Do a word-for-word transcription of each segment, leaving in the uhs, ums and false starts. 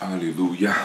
Аллилуйя.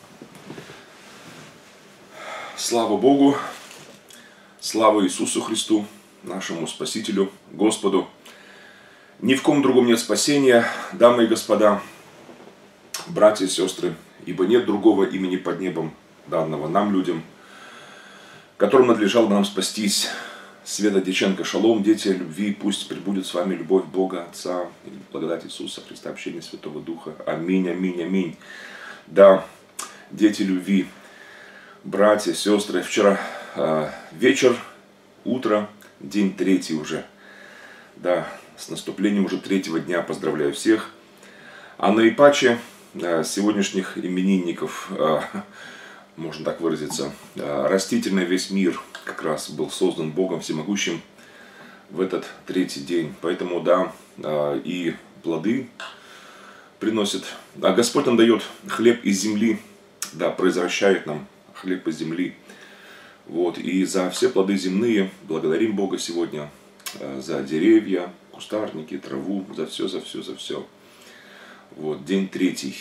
Слава Богу, слава Иисусу Христу, нашему Спасителю, Господу. Ни в ком другом нет спасения, дамы и господа, братья и сестры, ибо нет другого имени под небом, данного нам, людям, которым надлежало нам спастись. Света Дьяченко, шалом, дети любви, пусть пребудет с вами любовь Бога, Отца, и благодать Иисуса Христа, общение Святого Духа. Аминь, аминь, аминь. Да, дети любви, братья, сестры, вчера э, вечер, утро, день третий уже. Да, с наступлением уже третьего дня поздравляю всех. А наипаче э, сегодняшних именинников, э, можно так выразиться, э, растительный весь мир как раз был создан Богом Всемогущим в этот третий день. Поэтому, да, э, и плоды приносит. А Господь нам дает хлеб из земли, да, произвращает нам хлеб из земли. Вот, и за все плоды земные благодарим Бога сегодня, за деревья, кустарники, траву, за все, за все, за все. Вот, день третий.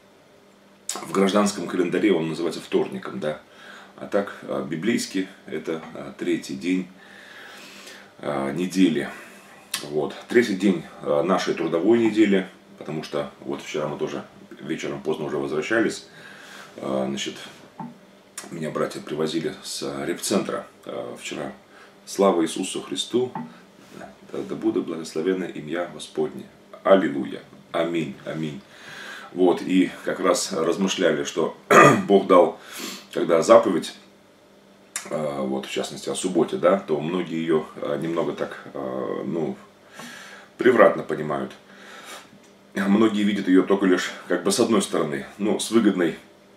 В гражданском календаре он называется вторником, да. А так, библейски, это третий день недели. Вот, третий день нашей трудовой недели. Потому что вот вчера мы тоже вечером поздно уже возвращались. Значит, меня братья привозили с репцентра вчера. Слава Иисусу Христу, да будет благословенно имя Господне. Аллилуйя. Аминь. Аминь. Вот, и как раз размышляли, что Бог дал, когда заповедь, вот в частности о субботе, да, то многие ее немного так, ну, превратно понимают. Многие видят ее только лишь как бы с одной стороны, ну, с выгодной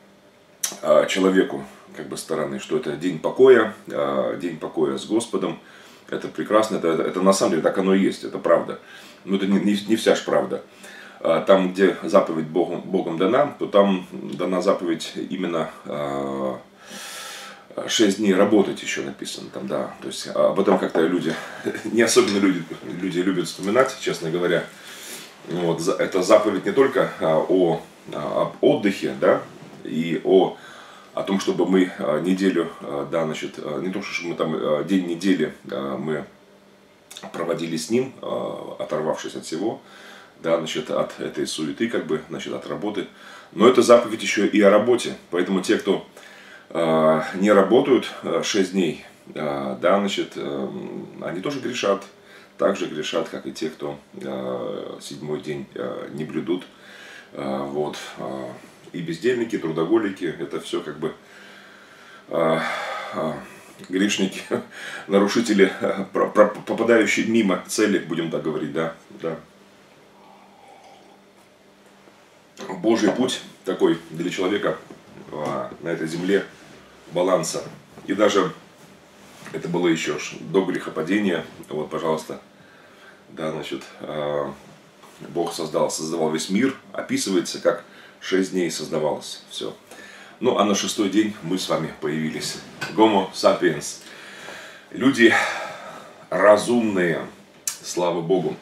а, человеку как бы стороны, что это день покоя, а, день покоя с Господом. Это прекрасно, это, это, это на самом деле так оно и есть, это правда. Но это не, не, не вся ж правда. А, там, где заповедь Богом, Богом дана, то там дана заповедь именно а, шесть дней работать еще написано там, да. То есть об этом как-то люди, не особенно люди, люди любят вспоминать, честно говоря. Вот, это заповедь не только о, об отдыхе, да, и о, о том, чтобы мы неделю, да, значит, не то, чтобы мы там день недели мы проводили с ним, оторвавшись от всего, да, значит, от этой суеты, как бы, значит, от работы. Но это заповедь еще и о работе. Поэтому те, кто не работают шесть дней, да, значит, они тоже грешат. Так же грешат, как и те, кто э, седьмой день э, не блюдут. Э, вот. Э, и бездельники, трудоголики, это все как бы э, э, грешники, нарушители, э, про, про, попадающие мимо цели, будем так говорить, да, да. Божий путь такой для человека э, на этой земле баланса. И даже это было еще до грехопадения. Вот, пожалуйста. Да, значит, Бог создал, создавал весь мир. Описывается, как шесть дней создавалось. Все. Ну, а на шестой день мы с вами появились. Homo sapiens. Люди разумные. Слава Богу.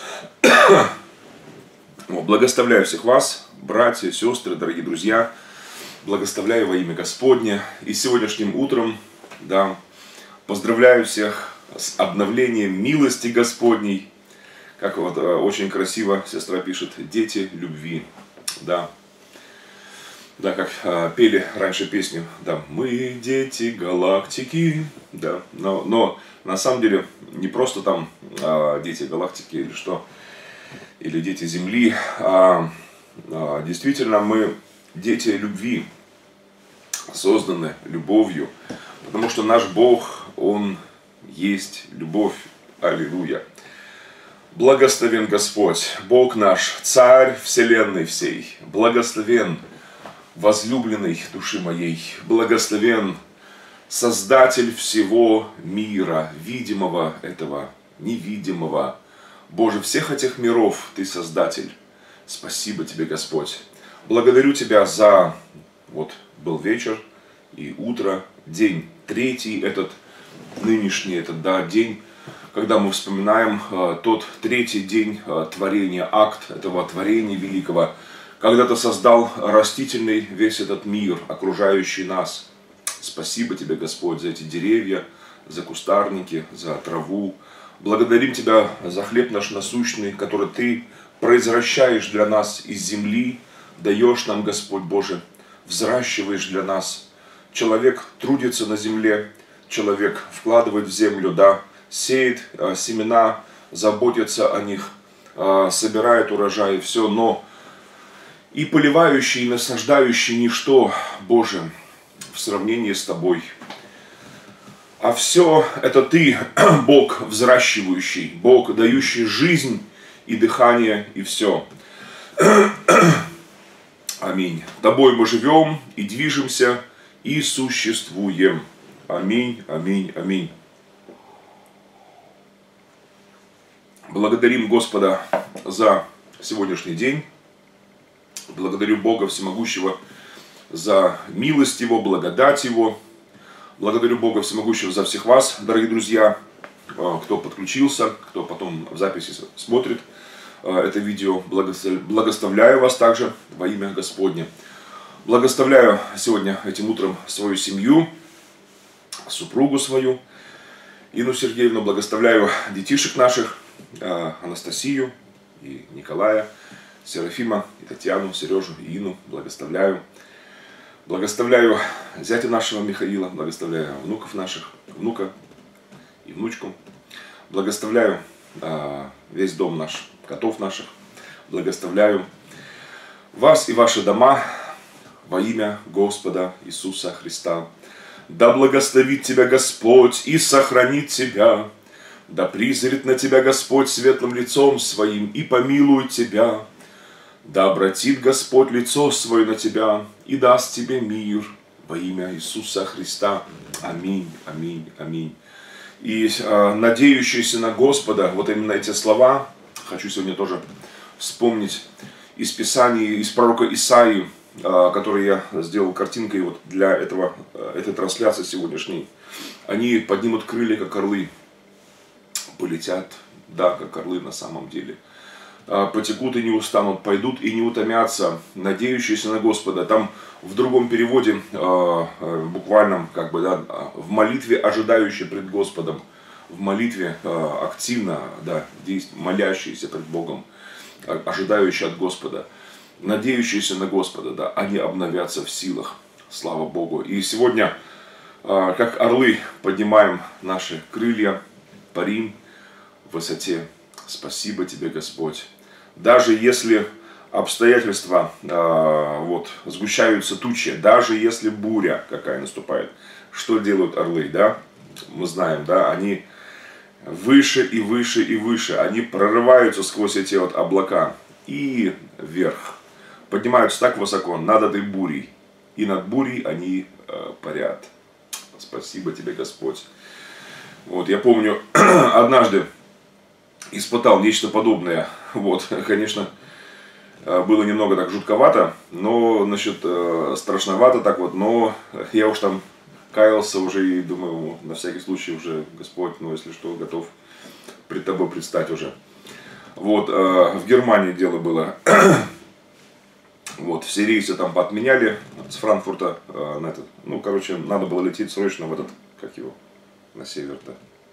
Благословляю всех вас, братья, сестры, дорогие друзья. Благословляю во имя Господне. И сегодняшним утром, да, поздравляю всех с обновлением милости Господней. Как вот очень красиво сестра пишет, дети любви. Да, да, как а, пели раньше песню, да, мы дети галактики. Да, но, но на самом деле не просто там а, дети галактики или что, или дети Земли, а, а действительно мы дети любви, созданы любовью. Потому что наш Бог, Он есть любовь. Аллилуйя. Благословен Господь, Бог наш, Царь вселенной всей. Благословен возлюбленный души моей. Благословен Создатель всего мира, видимого этого, невидимого. Боже, всех этих миров Ты Создатель. Спасибо Тебе, Господь. Благодарю Тебя за, вот, был вечер и утро, день третий, этот нынешний, этот, да, день, когда мы вспоминаем э, тот третий день э, творения, акт этого творения великого, когда Ты создал растительный весь этот мир, окружающий нас. Спасибо Тебе, Господь, за эти деревья, за кустарники, за траву. Благодарим Тебя за хлеб наш насущный, который Ты произвращаешь для нас из земли, даешь нам, Господь Боже, взращиваешь для нас. Человек трудится на земле, человек вкладывает в землю, да, сеет э, семена, заботится о них, э, собирает урожай, все, но и поливающий, и насаждающий ничто, Боже, в сравнении с Тобой. А все это Ты, Бог взращивающий, Бог, дающий жизнь и дыхание, и все. Аминь. Тобой мы живем и движемся, и существуем. Аминь, аминь, аминь. Благодарим Господа за сегодняшний день. Благодарю Бога Всемогущего за милость Его, благодать Его. Благодарю Бога Всемогущего за всех вас, дорогие друзья, кто подключился, кто потом в записи смотрит это видео. Благословляю вас также во имя Господне. Благословляю сегодня этим утром свою семью, супругу свою, Инну Сергеевну. Благословляю детишек наших, Анастасию и Николая, Серафима и Татьяну, Сережу и Инну. Благословляю. Благословляю зятя нашего Михаила, благословляю внуков наших, внука и внучку. Благословляю а, весь дом наш, котов наших. Благословляю вас и ваши дома во имя Господа Иисуса Христа. Да благословит тебя Господь и сохранит тебя. Да призрит на тебя Господь светлым лицом своим и помилует тебя. Да обратит Господь лицо свое на тебя и даст тебе мир во имя Иисуса Христа. Аминь, аминь, аминь. И э, надеющиеся на Господа, вот именно эти слова, хочу сегодня тоже вспомнить из Писания, из пророка Исаии, э, который я сделал картинкой вот для этого, э, этой трансляции сегодняшней. Они поднимут крылья, как орлы, полетят, да, как орлы на самом деле. Потекут и не устанут, пойдут и не утомятся, надеющиеся на Господа. Там в другом переводе, буквальном, как бы, да, в молитве ожидающие пред Господом, в молитве активно, да, молящиеся пред Богом, ожидающие от Господа, надеющиеся на Господа, да, они обновятся в силах, слава Богу. И сегодня, как орлы, поднимаем наши крылья, парим в высоте. Спасибо тебе, Господь. Даже если обстоятельства, э, вот, сгущаются тучи, даже если буря какая наступает, что делают орлы, да? Мы знаем, да, они выше и выше и выше, они прорываются сквозь эти вот облака и вверх, поднимаются так высоко над этой бурей, и над бурей они э, парят. Спасибо тебе, Господь. Вот, я помню, однажды испытал нечто подобное. Вот, конечно, было немного так жутковато, но, значит, страшновато так вот, но я уж там каялся уже и думаю, на всякий случай уже, Господь, ну, если что, готов пред тобой предстать уже. Вот, в Германии дело было. Вот, все рейсы там поотменяли с Франкфурта на этот, ну, короче, надо было лететь срочно в этот, как его, на север-то.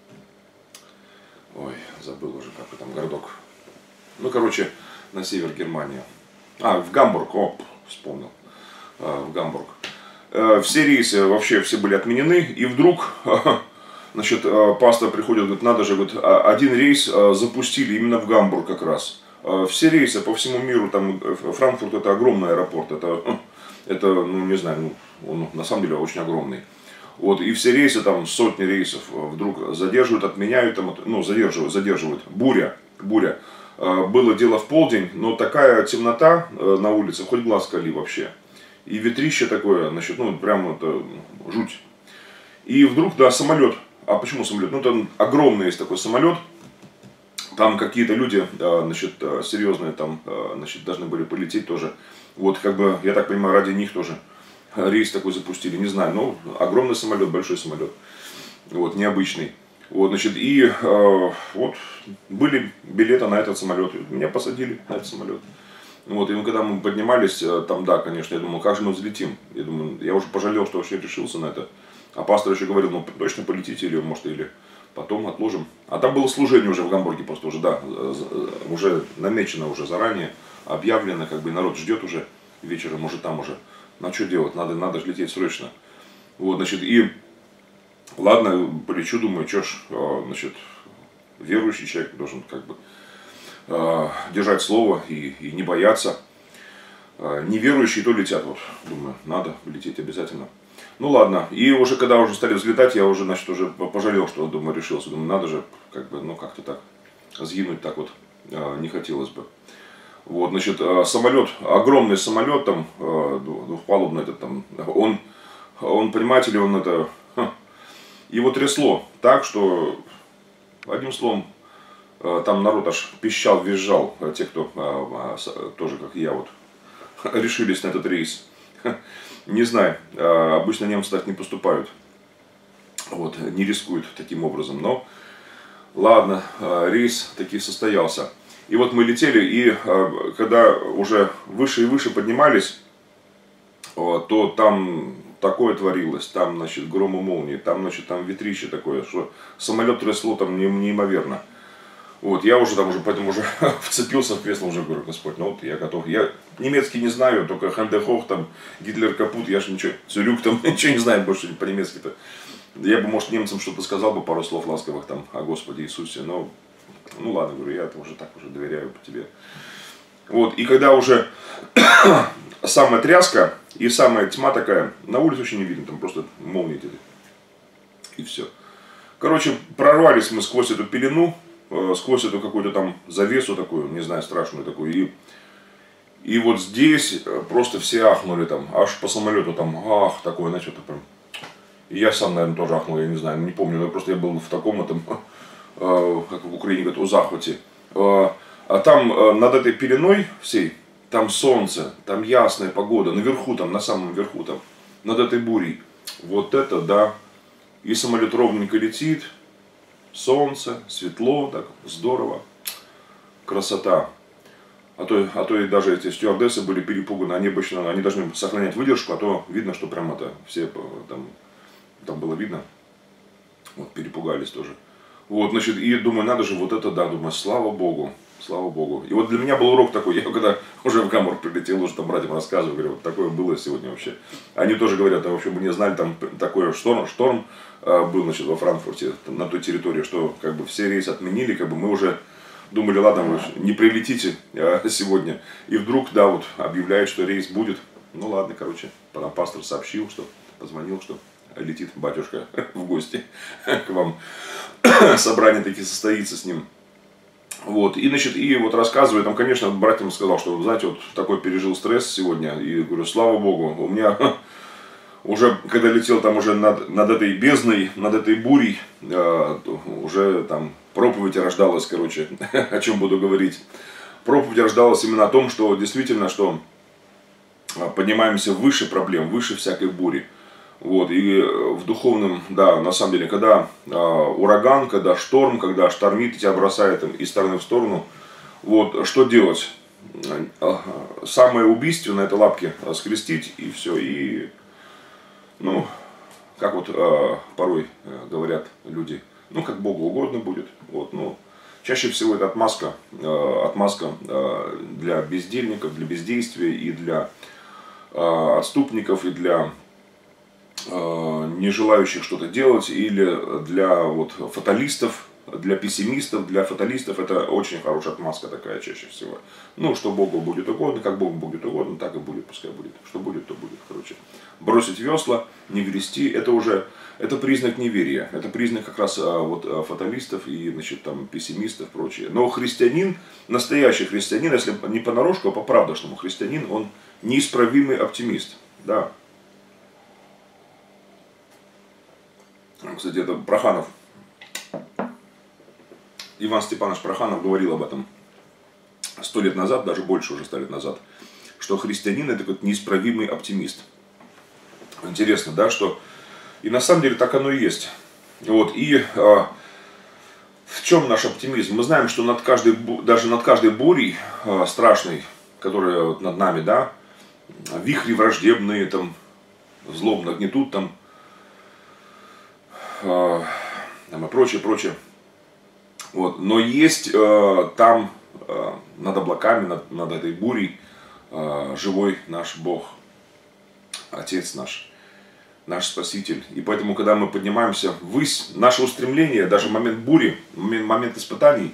Ой, забыл уже, какой там городок. Ну, короче, на север Германии. А, в Гамбург, оп, вспомнил. А, в Гамбург. А, все рейсы вообще все были отменены. И вдруг, значит, пастор приходит, говорит, надо же, говорит, один рейс запустили именно в Гамбург как раз. Все рейсы по всему миру, там, Франкфурт это огромный аэропорт. Это, это ну, не знаю, ну, он на самом деле очень огромный. Вот, и все рейсы, там сотни рейсов вдруг задерживают, отменяют, там, ну, задерживают, задерживают. Буря, буря. Было дело в полдень, но такая темнота на улице, хоть глаз кали вообще. И ветрище такое, значит, ну, прям это жуть. И вдруг, да, самолет. А почему самолет? Ну, там огромный есть такой самолет. Там какие-то люди, значит, серьезные, там, значит, должны были полететь тоже. Вот, как бы, я так понимаю, ради них тоже рейс такой запустили, не знаю, но огромный самолет, большой самолет, вот, необычный. Вот, значит, и э, вот были билеты на этот самолет, меня посадили на этот самолет. Вот, и когда мы поднимались, там, да, конечно, я думал, как же мы взлетим. Я думаю, я уже пожалел, что вообще решился на это. А пастор еще говорил, ну, точно полетите, или, может, или потом отложим. А там было служение уже в Гамбурге, просто уже, да, уже намечено уже заранее, объявлено, как бы народ ждет уже вечером, может, там уже. Ну, а что делать, надо, надо же лететь срочно. Вот, значит, и, ладно, полечу, думаю, что ж, значит, верующий человек должен, как бы, держать слово и, и не бояться. Неверующие то летят, вот, думаю, надо лететь обязательно. Ну ладно, и уже когда уже стали взлетать, я уже, значит, уже пожалел, что, думаю, решился. Думаю, надо же, как бы, ну как-то так, сгинуть так вот не хотелось бы. Вот, значит, самолет, огромный самолет там, двухпалубный этот там, он, он, понимаете ли, он это, его трясло так, что, одним словом, там народ аж пищал, визжал, те, кто тоже, как я, вот, решились на этот рейс. Не знаю, обычно немцы так не поступают, вот, не рискуют таким образом, но ладно, рейс таки состоялся. И вот мы летели, и когда уже выше и выше поднимались, то там такое творилось, там, значит, гром и молнии, там, значит, там ветрище такое, что самолет трясло там неимоверно. Вот, я уже там уже, поэтому уже вцепился в кресло, уже говорю, Господь, ну вот я готов. Я немецкий не знаю, только Хандехох, там, Гитлер капут, я же ничего, Цюрюк, там, ничего не знаю больше по-немецки-то. Я бы, может, немцам что-то сказал бы, пару слов ласковых там о Господе Иисусе, но, ну ладно, говорю, я уже так уже доверяю тебе. Вот, и когда уже самая тряска и самая тьма такая, на улице вообще не видно, там просто молнии идет. И все. Короче, прорвались мы сквозь эту пелену, сквозь эту какую-то там завесу такую, не знаю, страшную такую. И, и вот здесь просто все ахнули там, аж по самолету там, ах, такое, значит, это прям. И я сам, наверное, тоже ахнул, я не знаю, не помню, но просто я был в таком этом, как в Украине говорят, у захвате. А там над этой пеленой всей, там солнце, там ясная погода, наверху там, на самом верху там, над этой бурей. Вот это, да. И самолет ровненько летит, солнце, светло, так, здорово, красота. А то, а то и даже эти стюардессы были перепуганы, они обычно, они должны сохранять выдержку, а то видно, что прям это, все там, там было видно, вот, перепугались тоже. Вот, значит, и думаю, надо же, вот это да, думаю, слава Богу, слава Богу. И вот для меня был урок такой, я когда уже в Гамбург прилетел, уже там братьям рассказываю, говорю, вот такое было сегодня вообще. Они тоже говорят, а вообще мы не знали, там такой шторм, шторм был, значит, во Франкфурте, на той территории, что как бы все рейсы отменили, как бы мы уже думали, ладно, вы не прилетите сегодня. И вдруг, да, вот объявляют, что рейс будет. Ну ладно, короче, потом пастор сообщил, что позвонил, что летит батюшка в гости к вам. Собрание таки состоится с ним. Вот, и, значит, и вот рассказываю, там, конечно, братьям сказал, что, знаете, вот такой пережил стресс сегодня, и говорю, слава Богу, у меня уже, когда летел там уже над, над этой бездной, над этой бурей, э, уже там проповедь рождалась, короче, о чем буду говорить. Проповедь рождалась именно о том, что действительно, что поднимаемся выше проблем, выше всякой бури. Вот, и в духовном, да, на самом деле, когда э, ураган, когда шторм, когда штормит, и тебя бросает из стороны в сторону, вот, что делать? Самое убийственное — это лапки скрестить, и все, и, ну, как вот э, порой говорят люди, ну, как Богу угодно будет, вот, ну, чаще всего это отмазка, э, отмазка э, для бездельников, для бездействия, и для э, отступников, и для не желающих что-то делать, или для вот фаталистов, для пессимистов, для фаталистов это очень хорошая отмазка такая чаще всего. Ну, что Богу будет угодно, как Богу будет угодно, так и будет, пускай будет. Что будет, то будет, короче. Бросить весла, не грести, это уже, это признак неверия, это признак как раз вот фаталистов и, значит, там, пессимистов и прочее. Но христианин, настоящий христианин, если не понарошку, а по-правдошному христианин, он неисправимый оптимист, да. Кстати, это Проханов, Иван Степанович Проханов говорил об этом сто лет назад, даже больше уже ста лет назад, что христианин — это как неисправимый оптимист. Интересно, да, что и на самом деле так оно и есть. Вот, и а, в чем наш оптимизм? Мы знаем, что над каждой, даже над каждой бурей а, страшной, которые вот над нами, да, вихри враждебные, там, злобно гнетут, там, э, там и прочее, прочее. Вот. Но есть э, там, э, над облаками, над, над этой бурей, э, живой наш Бог, Отец наш, наш Спаситель. И поэтому, когда мы поднимаемся ввысь, наше устремление, даже в момент бури, в момент испытаний,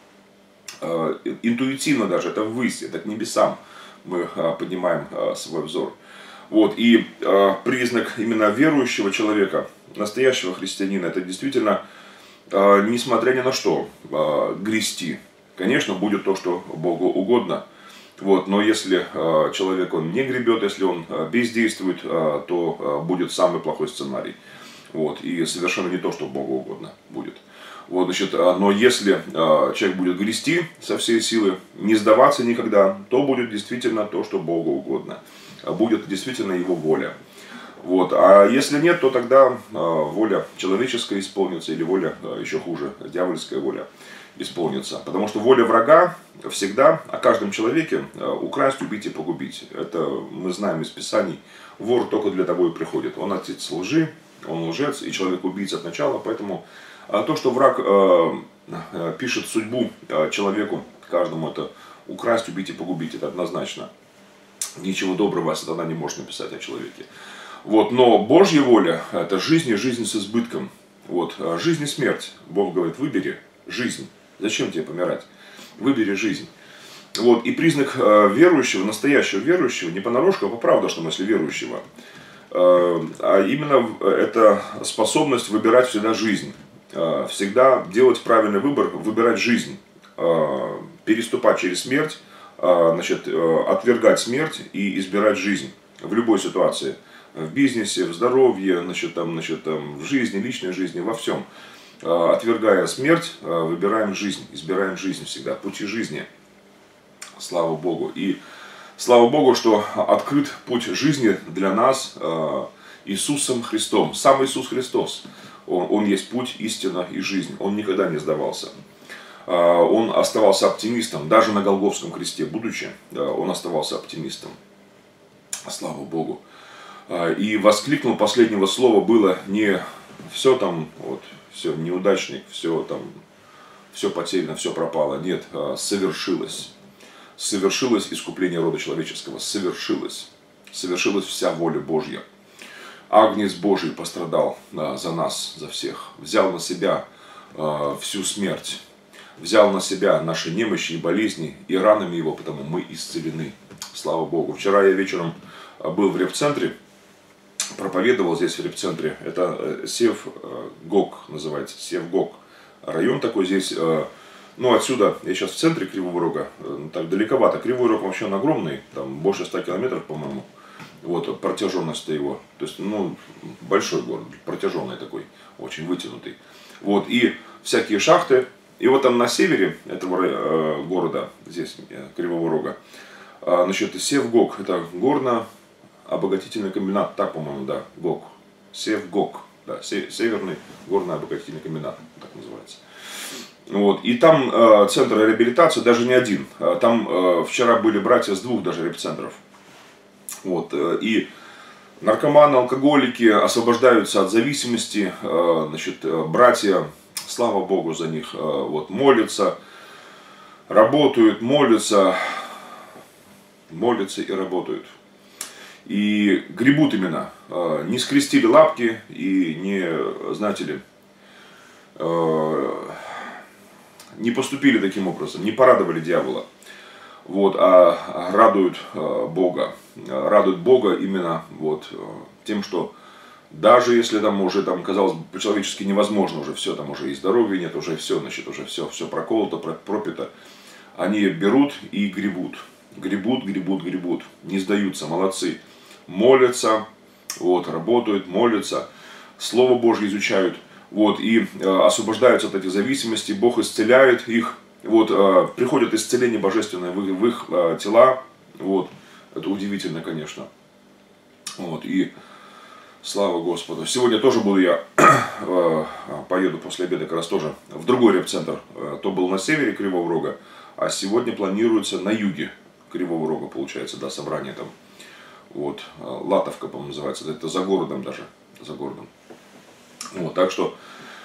э, интуитивно даже, это ввысь, это к небесам мы э, поднимаем э, свой взор. Вот. И э, признак именно верующего человека, настоящего христианина, это действительно, э, несмотря ни на что, э, грести. Конечно, будет то, что Богу угодно. Вот, но если э, человек он не гребет, если он э, бездействует, э, то э, будет самый плохой сценарий. Вот, и совершенно не то, что Богу угодно будет. Вот, значит, э, но если э, человек будет грести со всей силы, не сдаваться никогда, то будет действительно то, что Богу угодно. Будет действительно его воля. Вот, а если нет, то тогда э, воля человеческая исполнится, или воля, э, еще хуже, дьявольская воля исполнится. Потому что воля врага всегда о каждом человеке украсть, убить и погубить. Это мы знаем из Писаний. Вор только для того и приходит. Он отец лжи, он лжец и человек убийца от начала. Поэтому то, что враг э, пишет судьбу человеку, каждому, это украсть, убить и погубить. Это однозначно. Ничего доброго сатана не может написать о человеке. Вот. Но Божья воля – это жизнь и жизнь с избытком. Вот. Жизнь и смерть. Бог говорит, выбери жизнь. Зачем тебе помирать? Выбери жизнь. Вот. И признак э, верующего, настоящего верующего, не понарошку, а по правдошному, если верующего, э, а именно это способность выбирать всегда жизнь. Э, всегда делать правильный выбор, выбирать жизнь. Э, переступать через смерть, э, значит, э, отвергать смерть и избирать жизнь в любой ситуации. В бизнесе, в здоровье, значит, там, значит, там, в жизни, личной жизни, во всем. Отвергая смерть, выбираем жизнь, избираем жизнь всегда, пути жизни. Слава Богу. И слава Богу, что открыт путь жизни для нас Иисусом Христом. Сам Иисус Христос. Он, он есть путь, истина и жизнь. Он никогда не сдавался. Он оставался оптимистом. Даже на Голгофском кресте будучи, он оставался оптимистом. Слава Богу. И воскликнул последнего слова было не все там, вот, все неудачник, все там, все потеряно, все пропало. Нет, совершилось. Совершилось искупление рода человеческого. Совершилось. Совершилась вся воля Божья. Агнец Божий пострадал за нас, за всех. Взял на себя всю смерть. Взял на себя наши немощи и болезни. И ранами его, потому мы исцелены. Слава Богу. Вчера я вечером был в репцентре. Проповедовал здесь в репцентре. Это Севгок называется. Севгок. Район такой здесь. Ну, отсюда, я сейчас в центре Кривого Рога. Так далековато. Кривой Рог вообще он огромный. Там больше ста километров, по-моему. Вот, протяженность его. То есть, ну, большой город. Протяженный такой. Очень вытянутый. Вот, и всякие шахты. И вот там на севере этого города, здесь, Кривого Рога, значит, Севгок. Это горно обогатительный комбинат, так, по-моему, да, ГОК, Севгок, да, Северный горно-обогатительный комбинат, так называется. Вот. И там э, центр реабилитации, даже не один, там э, вчера были братья с двух даже репцентров. Вот. И наркоманы, алкоголики освобождаются от зависимости, э, значит, братья, слава Богу за них, э, вот, молятся, работают, молятся, молятся и работают. И гребут именно, не скрестили лапки и не, знаете ли, не поступили таким образом, не порадовали дьявола, вот, а радуют Бога, радуют Бога именно вот тем, что даже если там уже, там, казалось бы, по-человечески невозможно, уже все, там уже и здоровья нет, уже все, значит, уже все, все проколото, пропито, они берут и гребут, гребут, гребут, гребут, не сдаются, молодцы. Молятся, вот, работают, молятся, Слово Божье изучают, вот, и э, освобождаются от этих зависимостей, Бог исцеляет их, вот, э, приходит исцеление божественное в, в их э, тела, вот, это удивительно, конечно, вот, и слава Господу. Сегодня тоже буду я, э, поеду после обеда как раз тоже в другой репцентр, э, то был на севере Кривого Рога, а сегодня планируется на юге Кривого Рога, получается, да, собрание там. Вот, Латовка, по-моему, называется. Это за городом даже, за городом. Вот, так что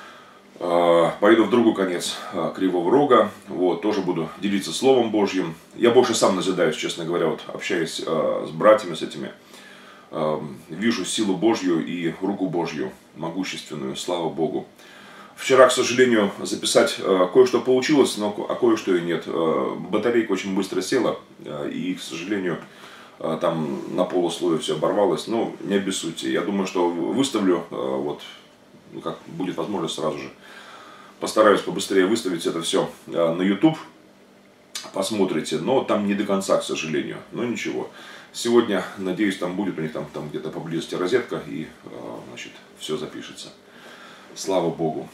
э, поеду в другой конец э, Кривого Рога. Вот, тоже буду делиться Словом Божьим. Я больше сам назидаюсь, честно говоря, вот, общаясь э, с братьями, с этими. Э, вижу силу Божью и руку Божью, могущественную, слава Богу. Вчера, к сожалению, записать э, кое-что получилось, но а кое-что и нет. Э, батарейка очень быстро села, э, и, к сожалению, э, там на полусловие все оборвалось. Но не обессудьте. Я думаю, что выставлю, э, вот, ну, как будет возможность, сразу же постараюсь побыстрее выставить это все э, на YouTube. Посмотрите, но там не до конца, к сожалению. Но ничего. Сегодня, надеюсь, там будет у них там, там где-то поблизости розетка, и э, значит, все запишется. Слава Богу.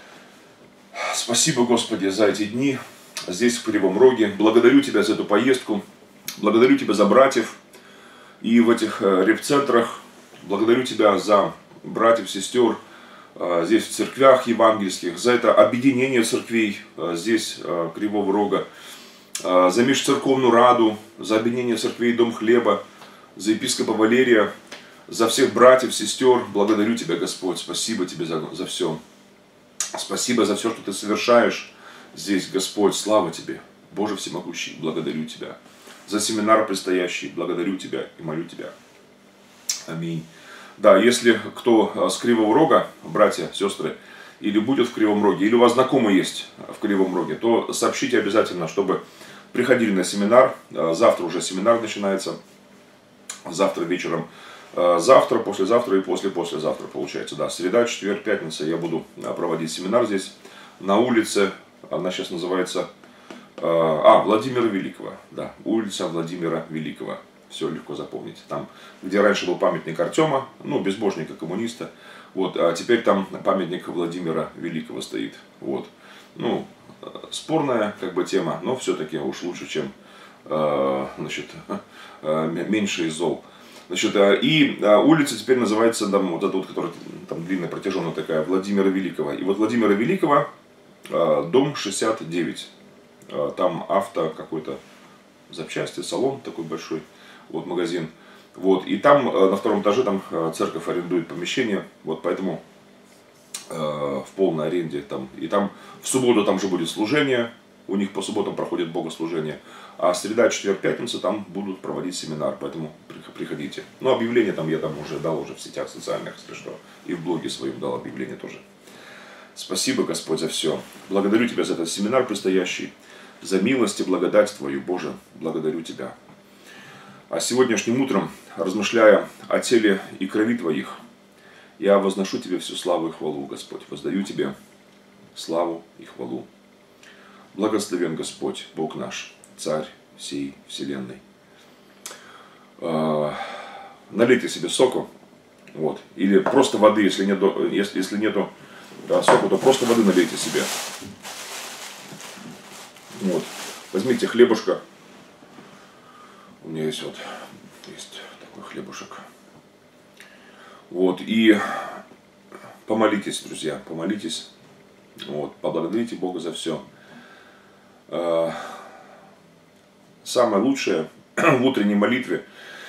Спасибо, Господи, за эти дни здесь, в Кривом Роге. Благодарю Тебя за эту поездку. Благодарю Тебя за братьев и в этих репцентрах. Благодарю Тебя за братьев, сестер здесь в церквях евангельских, за это объединение церквей здесь, Кривого Рога, за межцерковную раду, за объединение церквей Дом Хлеба, за епископа Валерия, за всех братьев, сестер. Благодарю Тебя, Господь. Спасибо Тебе за, за все. Спасибо за все, что Ты совершаешь здесь, Господь. Слава Тебе, Боже всемогущий. Благодарю Тебя. За семинар предстоящий. Благодарю Тебя и молю Тебя. Аминь. Да, если кто с Кривого Рога, братья, сестры, или будет в Кривом Роге, или у вас знакомый есть в Кривом Роге, то сообщите обязательно, чтобы приходили на семинар. Завтра уже семинар начинается. Завтра вечером. Завтра, послезавтра и после-послезавтра, получается, да, среда, четверг, пятница я буду проводить семинар здесь, на улице, она сейчас называется, а, Владимира Великого, да, улица Владимира Великого, все легко запомнить, там, где раньше был памятник Артема, ну, безбожника, коммуниста, вот, а теперь там памятник Владимира Великого стоит, вот, ну, спорная, как бы, тема, но все-таки уж лучше, чем, значит, меньше зол. Значит, и улица теперь называется, там, вот эта вот, которая там длинная, протяженная такая, Владимира Великого. И вот Владимира Великого, дом шестьдесят девять. Там авто какой-то, запчасти, салон такой большой, вот магазин. Вот, и там на втором этаже там церковь арендует помещение, вот поэтому в полной аренде там. И там в субботу там же будет служение, у них по субботам проходит богослужение. А среда, четверг, пятница там будут проводить семинар, поэтому приходите. Ну, объявление там я там уже дал уже в сетях социальных, если что. И в блоге своем дал объявление тоже. Спасибо, Господь, за все. Благодарю Тебя за этот семинар предстоящий, за милость и благодать Твою, Боже. Благодарю Тебя. А сегодняшним утром, размышляя о теле и крови Твоих, я возношу Тебе всю славу и хвалу, Господь. Воздаю Тебе славу и хвалу. Благословен Господь, Бог наш, Царь всей вселенной. Э, налейте себе соку, вот, или просто воды, если нету, если, если нету да, соку, то просто воды налейте себе. Вот, возьмите хлебушка, у меня есть вот, есть такой хлебушек. Вот, и помолитесь, друзья, помолитесь, вот, поблагодарите Бога за все. Э, Самое лучшее в утренней молитве,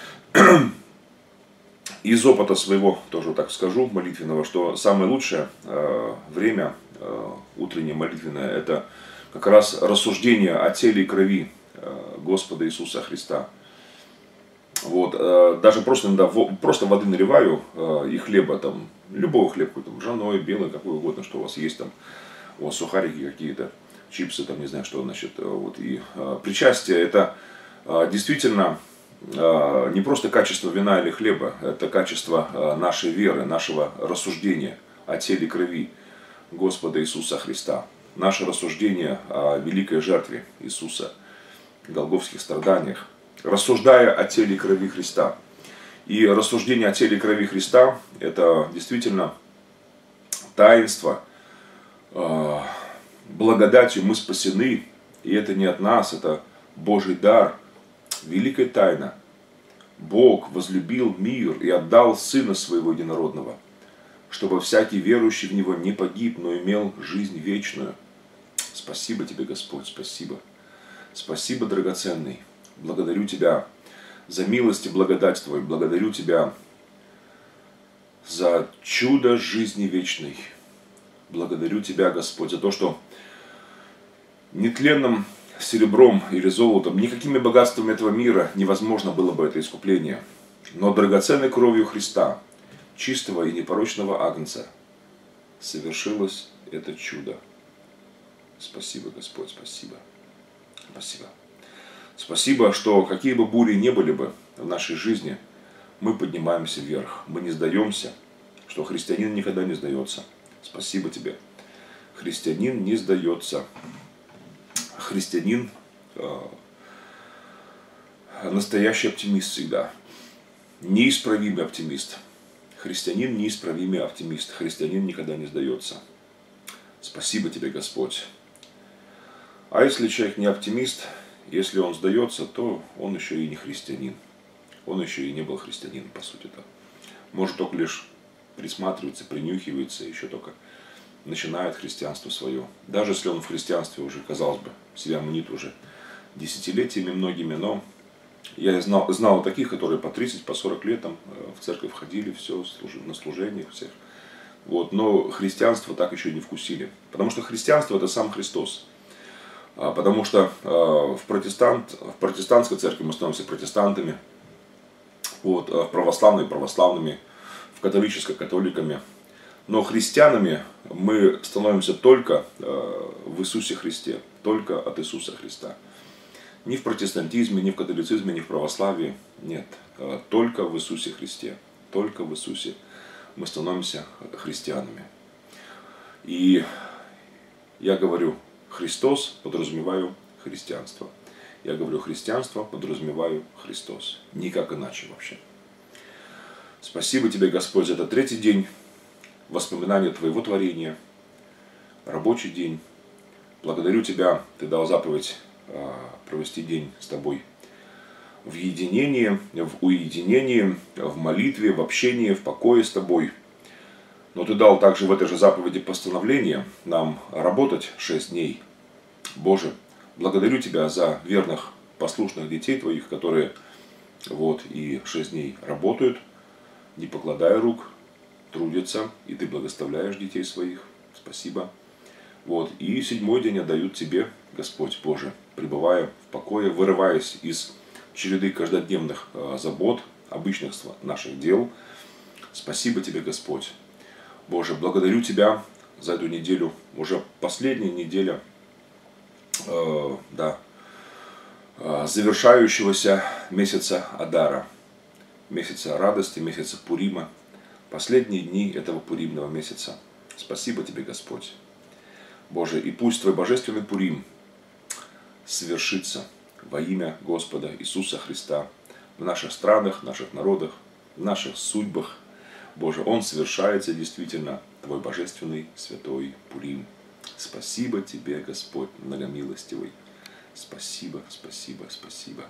из опыта своего, тоже так скажу, молитвенного, что самое лучшее э, время э, утреннее молитвенное, это как раз рассуждение о теле и крови э, Господа Иисуса Христа. Вот, э, даже просто, иногда, в, просто воды наливаю э, и хлеба, там, любого хлеба, там, ржаной, белый, какой угодно, что у вас есть, там, у вас сухарики какие-то, чипсы, там, не знаю, что, значит, вот, и э, причастие, это э, действительно э, не просто качество вина или хлеба, это качество э, нашей веры, нашего рассуждения о теле и крови Господа Иисуса Христа, наше рассуждение о великой жертве Иисуса, голгофских страданиях, рассуждая о теле и крови Христа. И рассуждение о теле и крови Христа, это действительно таинство, э, благодатью мы спасены, и это не от нас, это Божий дар, великая тайна. Бог возлюбил мир и отдал Сына Своего Единородного, чтобы всякий верующий в Него не погиб, но имел жизнь вечную. Спасибо Тебе, Господь, спасибо. Спасибо, драгоценный. Благодарю Тебя за милость и благодать Твою. Благодарю Тебя за чудо жизни вечной. Благодарю Тебя, Господь, за то, что нетленным серебром или золотом, никакими богатствами этого мира невозможно было бы это искупление. Но драгоценной кровью Христа, чистого и непорочного Агнца, совершилось это чудо. Спасибо, Господь, спасибо. Спасибо. Спасибо, что какие бы бури ни были бы в нашей жизни, мы поднимаемся вверх, мы не сдаемся, что христианин никогда не сдается. Спасибо Тебе. Христианин не сдается. Христианин э, настоящий оптимист всегда. Неисправимый оптимист. Христианин неисправимый оптимист. Христианин никогда не сдается. Спасибо Тебе, Господь. А если человек не оптимист, если он сдается, то он еще и не христианин. Он еще и не был христианином, по сути-то. Может только лишь присматривается, принюхивается, еще только начинает христианство свое. Даже если он в христианстве уже, казалось бы, себя мнит уже десятилетиями многими, но я знал, знал таких, которые по тридцать, по сорок лет там в церковь ходили, все, на служениях всех. Вот, но христианство так еще не вкусили. Потому что христианство это сам Христос. Потому что в, протестант, в протестантской церкви мы становимся протестантами, вот, в православной православными, в католической католиками. Но христианами мы становимся только в Иисусе Христе, только от Иисуса Христа. Ни в протестантизме, ни в католицизме, ни в православии, нет, только в Иисусе Христе, только в Иисусе мы становимся христианами. И я говорю Христос, подразумеваю христианство. Я говорю христианство, подразумеваю Христос. Никак иначе вообще. Спасибо Тебе, Господь, за этот третий день воспоминания Твоего творения, рабочий день. Благодарю Тебя, Ты дал заповедь э, провести день с Тобой в единении, в уединении, в молитве, в общении, в покое с Тобой. Но Ты дал также в этой же заповеди постановление нам работать шесть дней. Боже, благодарю Тебя за верных, послушных детей Твоих, которые вот и шесть дней работают, не покладая рук, трудятся, и Ты благословляешь детей своих. Спасибо. Вот. И седьмой день отдают Тебе, Господь Боже, пребывая в покое, вырываясь из череды каждодневных забот, обычных наших дел. Спасибо Тебе, Господь. Боже, благодарю Тебя за эту неделю, уже последняя неделя, э, да, э, завершающегося месяца Адара, месяца радости, месяца Пурима, последние дни этого Пуримного месяца. Спасибо Тебе, Господь. Боже, и пусть Твой божественный Пурим совершится во имя Господа Иисуса Христа в наших странах, в наших народах, в наших судьбах. Боже, он совершается действительно, Твой божественный святой Пурим. Спасибо Тебе, Господь многомилостивый. Спасибо, спасибо, спасибо.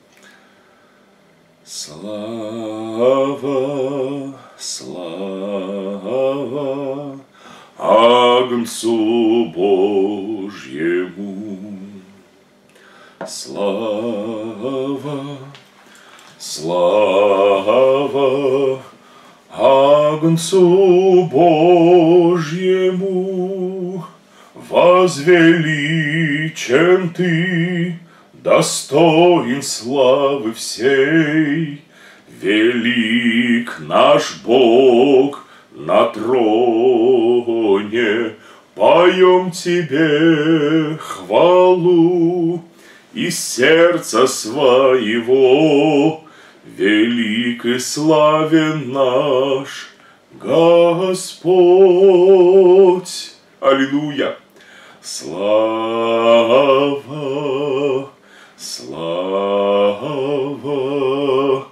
Слава, слава Агнцу Божьему. Слава, слава Агнцу Божьему. Возвеличен Ты, достоин славы всей, велик наш Бог на троне. Поем Тебе хвалу из сердца своего, велик и славен наш Господь. Аллилуйя! Слава, слава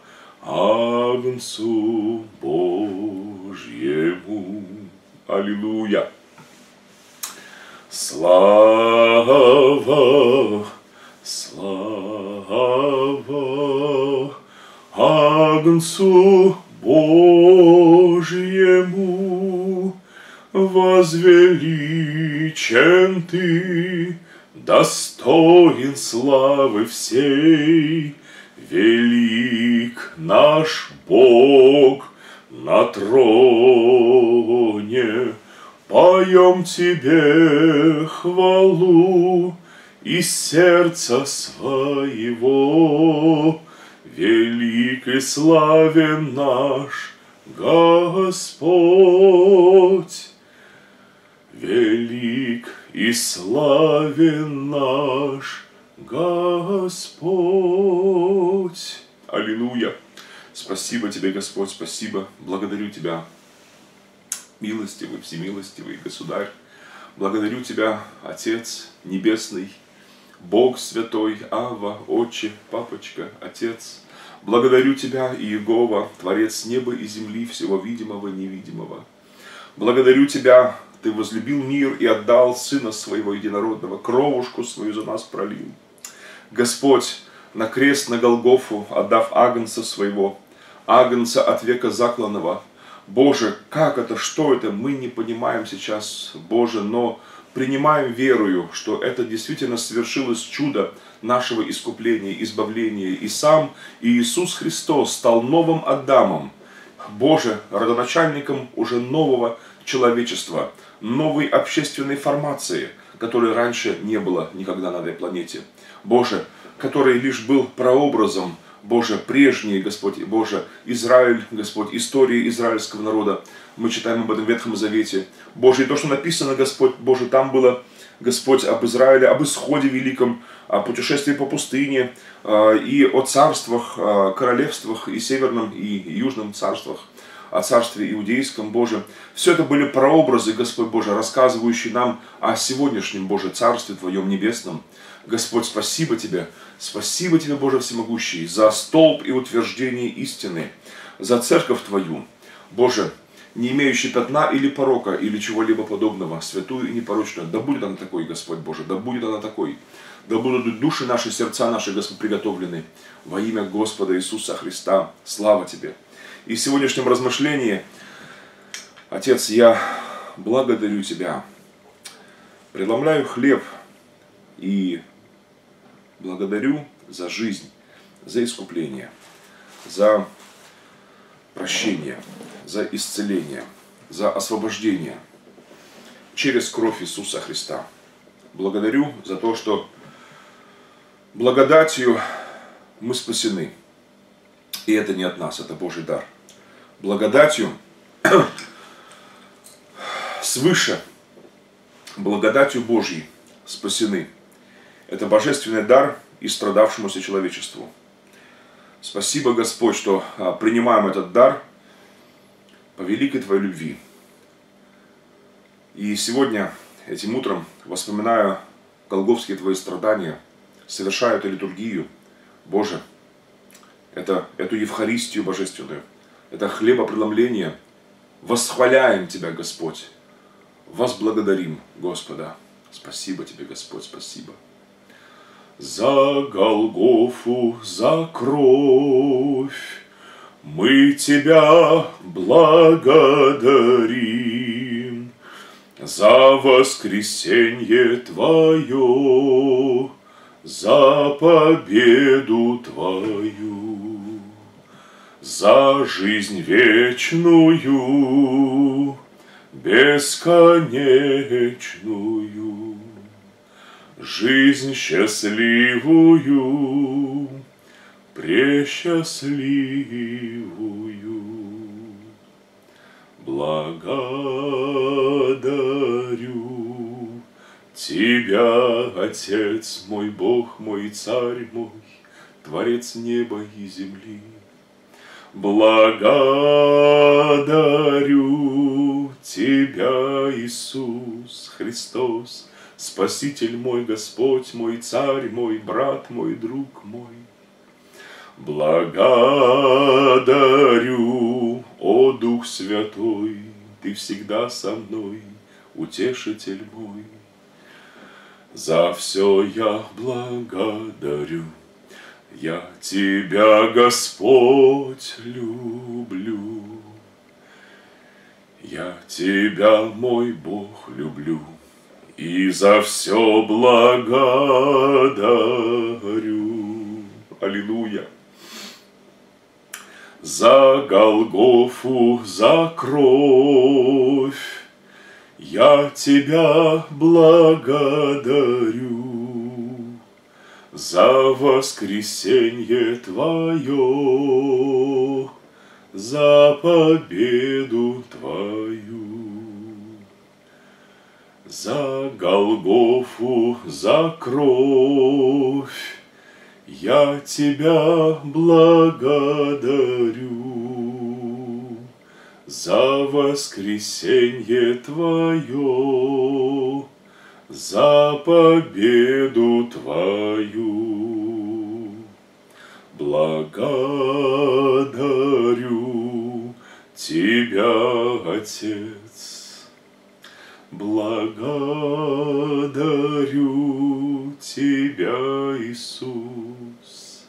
Агнцу Божьему. Аллилуйя! Слава, слава Агнцу Божьему. Возвеличен Ты, достоин славы всей, велик наш Бог на троне. Поем Тебе хвалу из сердца своего, велик и славен наш Господь. Велик и славен наш Господь. Аллилуйя. Спасибо Тебе, Господь, спасибо. Благодарю Тебя, милостивый, всемилостивый Государь. Благодарю Тебя, Отец Небесный, Бог Святой, Ава, Отче, Папочка, Отец. Благодарю Тебя, Иегова, Творец неба и земли, всего видимого и невидимого. Благодарю Тебя, Ты возлюбил мир и отдал Сына Своего Единородного, кровушку свою за нас пролил. Господь, на крест, на Голгофу, отдав Агнца Своего, Агнца от века закланного. Боже, как это, что это, мы не понимаем сейчас, Боже, но принимаем верою, что это действительно совершилось чудо нашего искупления, избавления. И сам Иисус Христос стал новым Адамом, Боже, родоначальником уже нового человечества, новой общественной формации, которой раньше не было никогда на этой планете. Боже, который лишь был прообразом, Боже, прежний, Господь, Боже, Израиль, Господь, история израильского народа. Мы читаем об этом в Ветхом Завете. Боже, и то, что написано, Господь, Боже, там было, Господь, об Израиле, об исходе великом, о путешествии по пустыне, и о царствах, королевствах, и северном, и южном царствах, о царстве иудейском, Боже. Все это были прообразы, Господь Боже, рассказывающие нам о сегодняшнем, Боже, царстве Твоем небесном. Господь, спасибо Тебе, спасибо Тебе, Боже Всемогущий, за столб и утверждение истины, за церковь Твою, Боже, не имеющий пятна или порока, или чего-либо подобного, святую и непорочную. Да будет она такой, Господь Боже, да будет она такой. Да будут души наши, сердца наши, Господь, приготовлены во имя Господа Иисуса Христа. Слава Тебе. И в сегодняшнем размышлении, Отец, я благодарю Тебя, преломляю хлеб и благодарю за жизнь, за искупление, за прощение, за исцеление, за освобождение через кровь Иисуса Христа. Благодарю за то, что благодатью мы спасены. И это не от нас, это Божий дар. Благодатью свыше, благодатью Божьей спасены. Это божественный дар и страдавшемуся человечеству. Спасибо, Господь, что принимаем этот дар по великой Твоей любви. И сегодня, этим утром, воспоминая голгофские Твои страдания, совершая эту литургию, Боже, это, эту Евхаристию божественную, это хлебопреломление, восхваляем Тебя, Господь, возблагодарим Господа. Спасибо Тебе, Господь, спасибо. За Голгофу, за кровь мы Тебя благодарим, за воскресенье Твое, за победу Твою, за жизнь вечную, бесконечную, жизнь счастливую, пресчастливую. Благодарю Тебя, Отец мой, Бог мой, Царь мой, Творец неба и земли. Благодарю Тебя, Иисус Христос, Спаситель мой, Господь мой, Царь мой, брат мой, друг мой. Благодарю, о Дух Святой, Ты всегда со мной, Утешитель мой. За все я благодарю, я Тебя, Господь, люблю. Я Тебя, мой Бог, люблю. и за все благодарю. Аллилуйя. За Голгофу, за кровь я тебя благодарю, за воскресенье твое, за победу твою. За Голгофу, за кровь я тебя благодарю, за воскресенье твое, за победу твою. Благодарю тебя, Отец, благодарю тебя, Иисус,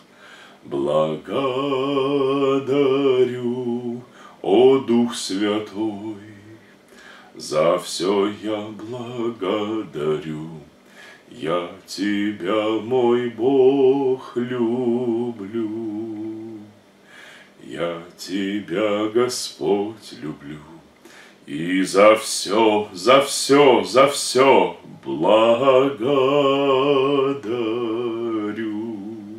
благодарю, о Дух Святой, за все я благодарю. Я тебя, мой Бог, люблю, я тебя, Господь, люблю, и за все, за все, за все благодарю.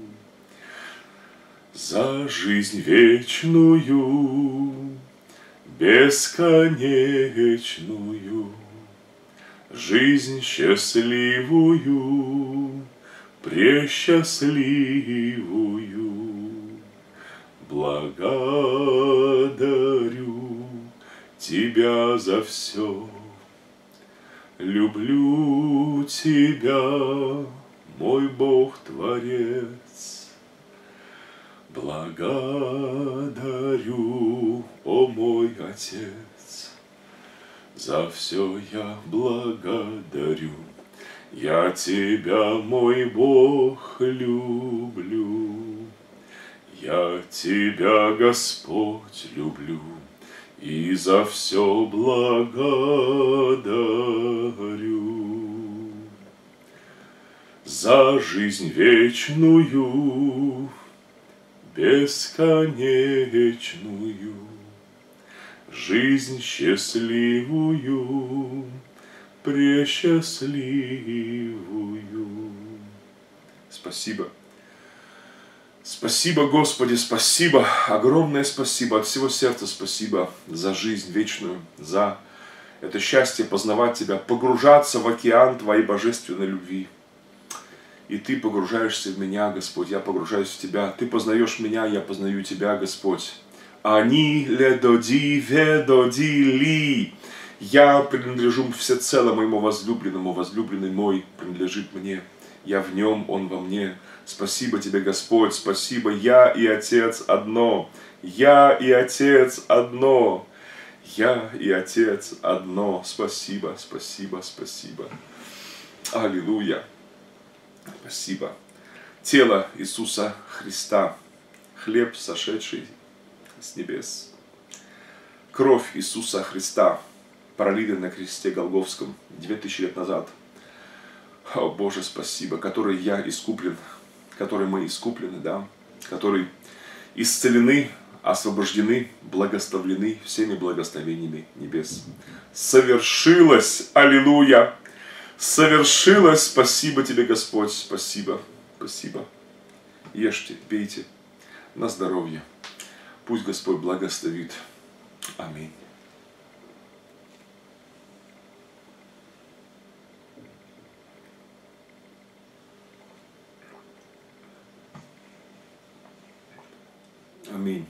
За жизнь вечную, бесконечную, жизнь счастливую, пресчастливую, благодарю тебя за все. Люблю тебя, мой Бог Творец, благодарю, о мой Отец. За все я благодарю, я тебя, мой Бог, люблю, я тебя, Господь, люблю, и за все благодарю. За жизнь вечную, бесконечную, жизнь счастливую, пресчастливую. Спасибо. Спасибо, Господи, спасибо, огромное спасибо, от всего сердца спасибо за жизнь вечную, за это счастье познавать Тебя, погружаться в океан Твоей божественной любви. И Ты погружаешься в меня, Господь, я погружаюсь в Тебя. Ты познаешь меня, я познаю Тебя, Господь. Ани ледоди ведоди ли. Я принадлежу всецело моему возлюбленному, возлюбленный мой принадлежит мне. Я в нем, он во мне. Спасибо Тебе, Господь, спасибо. Я и Отец одно. Я и Отец одно. Я и Отец одно. Спасибо, спасибо, спасибо. Аллилуйя. Спасибо. Тело Иисуса Христа, хлеб, сошедший с небес. Кровь Иисуса Христа, пролитая на кресте Голгофском две тысячи лет назад. О Боже, спасибо, который я искуплен, который мы искуплены, да, который исцелены, освобождены, благословлены всеми благословениями небес. Совершилось, аллилуйя, совершилось, спасибо Тебе, Господь, спасибо, спасибо. Ешьте, пейте на здоровье. Пусть Господь благословит. Аминь. Аминь.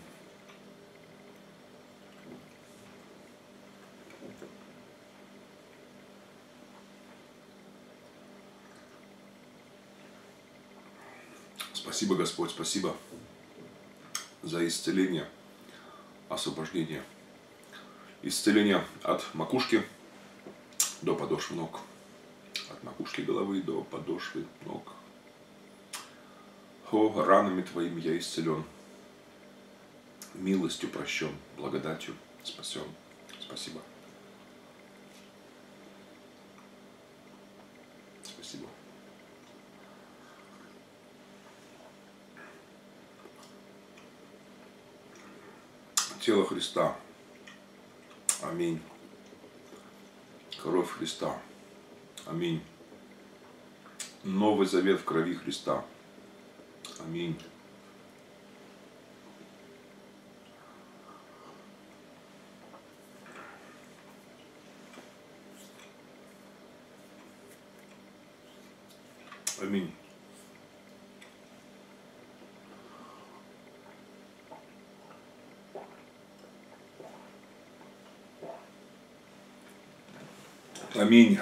Спасибо, Господь, спасибо за исцеление, освобождение. Исцеление от макушки до подошвы ног. От макушки головы до подошвы ног. О, ранами Твоими я исцелен. Милостью прощен, благодатью спасен. Спасибо. Тело Христа. Аминь. Кровь Христа. Аминь. Новый завет в крови Христа. Аминь. Аминь. Аминь.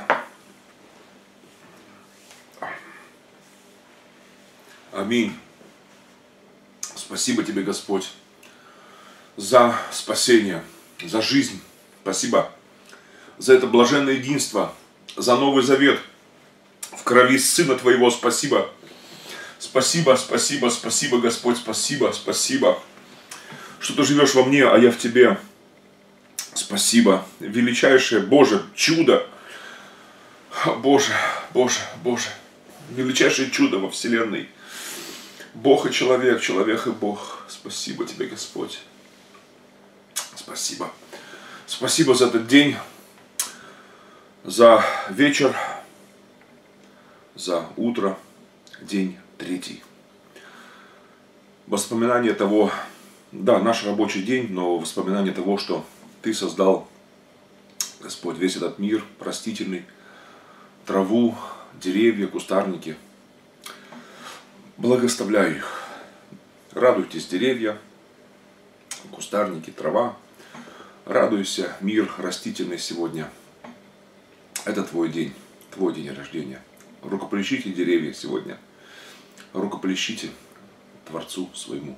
Аминь. Спасибо тебе, Господь, за спасение, за жизнь. Спасибо за это блаженное единство, за Новый Завет в крови Сына Твоего. Спасибо. Спасибо, спасибо, спасибо, Господь, спасибо, спасибо, что Ты живешь во мне, а я в Тебе. Спасибо. Величайшее, Боже, чудо. Боже, Боже, Боже. Величайшее чудо во Вселенной. Бог и человек, человек и Бог. Спасибо Тебе, Господь. Спасибо. Спасибо за этот день, за вечер, за утро, день третий. Воспоминание того, да, наш рабочий день, но воспоминание того, что Ты создал, Господь, весь этот мир растительный, траву, деревья, кустарники. Благословляю их. Радуйтесь, деревья, кустарники, трава. Радуйся, мир растительный сегодня. Это твой день, твой день рождения. Рукоплещите деревья сегодня. Рукоплещите Творцу своему,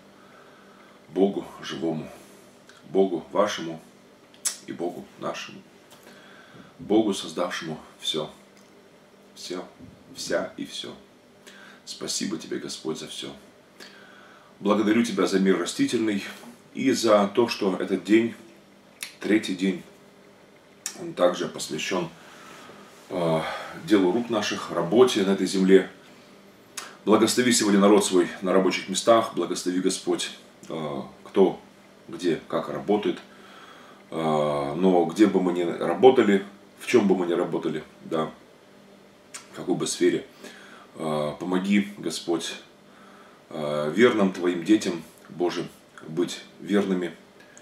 Богу живому, Богу вашему и Богу нашему, Богу, создавшему все, все, вся и все. Спасибо Тебе, Господь, за все. Благодарю Тебя за мир растительный и за то, что этот день, третий день, он также посвящен э, делу рук наших, работе на этой земле. Благослови сегодня народ свой на рабочих местах, благослови, Господь, э, кто, где, как работает, э, но где бы мы ни работали, в чем бы мы ни работали, да, в какой бы сфере, э, помоги, Господь, э, верным Твоим детям, Боже, быть верными,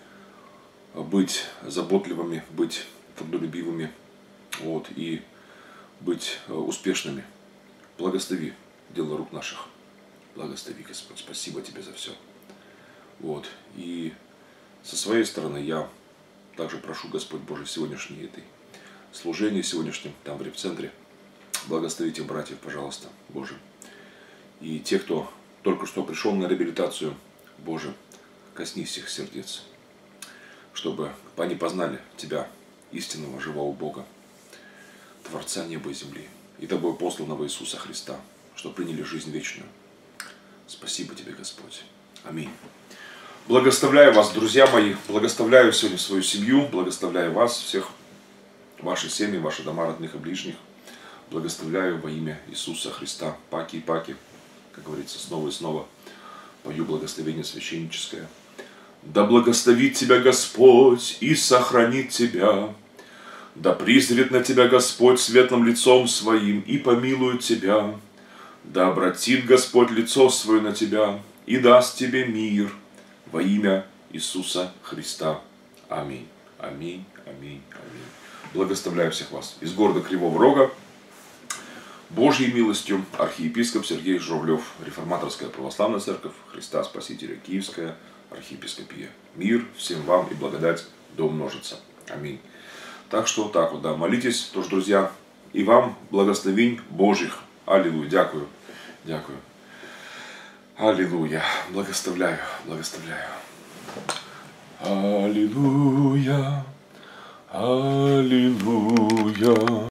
быть заботливыми, быть трудолюбивыми, вот, и быть успешными. Благослови дело рук наших. Благослови, Господь. Спасибо Тебе за все. Вот. И со своей стороны я также прошу, Господь Божий, сегодняшнее этой служение, сегодняшнем там в репцентре. Благословите братьев, пожалуйста, Боже. И те, кто только что пришел на реабилитацию, Боже, коснись их сердец, чтобы они познали Тебя, истинного, живого Бога, Творца неба и земли, и Тобой посланного Иисуса Христа, что приняли жизнь вечную. Спасибо Тебе, Господь. Аминь. Благословляю вас, друзья мои, благословляю сегодня свою семью, благословляю вас всех, ваши семьи, ваши дома, родных и ближних. Благословляю во имя Иисуса Христа. Паки и паки, как говорится, снова и снова пою благословение священническое. Да благословит тебя Господь и сохранит тебя. Да призрит на тебя Господь светлым лицом своим и помилует тебя. Да обратит Господь лицо свое на тебя и даст тебе мир во имя Иисуса Христа. Аминь. Аминь. Аминь. Аминь. Благословляю всех вас из города Кривого Рога. Божьей милостью архиепископ Сергей Журавлев, Реформаторская православная церковь Христа Спасителя, Киевская архиепископия. Мир всем вам и благодать да умножится. Аминь. Так что вот так вот, да, молитесь тоже, друзья, и вам благословень Божьих. Аллилуйя. Дякую. Дякую. Аллилуйя. Благословляю. Благословляю. Аллилуйя. Аллилуйя.